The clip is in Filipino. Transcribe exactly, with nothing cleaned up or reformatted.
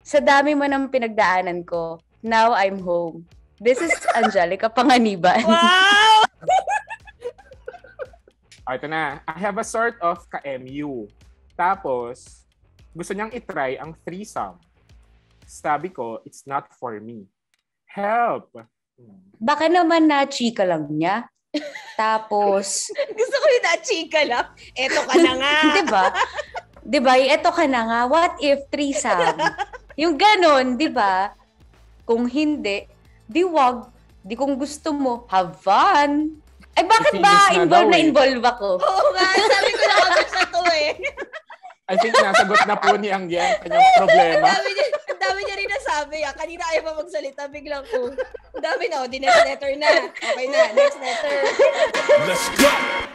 Sa dami mo ng pinagdaanan ko, now I'm home. This is Angelica Panganiban. Wow! Oh, ito na. I have a sort of ka-M U. Tapos, gusto niyang itry ang threesome. Sabi ko, it's not for me. Help! Baka naman na chika lang niya. Tapos, Gusto ko yung na-chika lang. Eto ka na nga. diba? Diba? Eto ka na nga. What if threesome? Yung ganon, diba? Kung hindi, di wag. Di kung gusto mo, have fun. Ay, bakit ba involved na involve ako? Oo nga, sabi ko na agad sa to eh. I think nasagot na po ni Anggen kanyang problema. Ang dami niya, ang dami niya rin nasabi. Ah. Kanina ayaw pa magsalita, biglang ko. Ang dami na, oh, di next letter na. Okay na, next letter. Let's go!